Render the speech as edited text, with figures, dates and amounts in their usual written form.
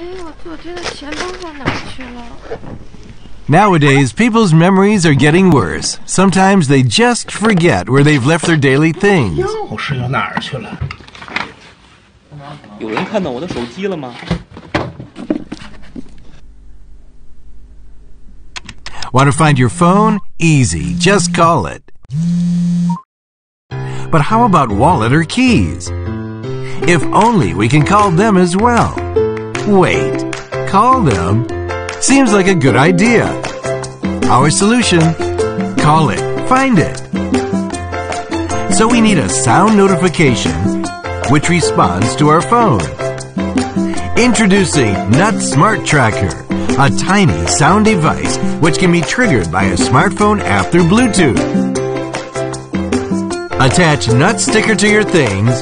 我昨天的钱包放哪去了？ Nowadays, people's memories are getting worse. Sometimes they just forget where they've left their daily things. 钥匙又哪儿去了？ 有人看到我的手机了吗？ Want to find your phone? Easy. Just call it. But how about wallet or keys? If only we can call them as well. Wait, call them? Seems like a good idea. Our solution: call it, find it. So we need a sound notification which responds to our phone. Introducing Nut Smart Tracker, a tiny sound device which can be triggered by a smartphone app through Bluetooth. Attach Nut sticker to your things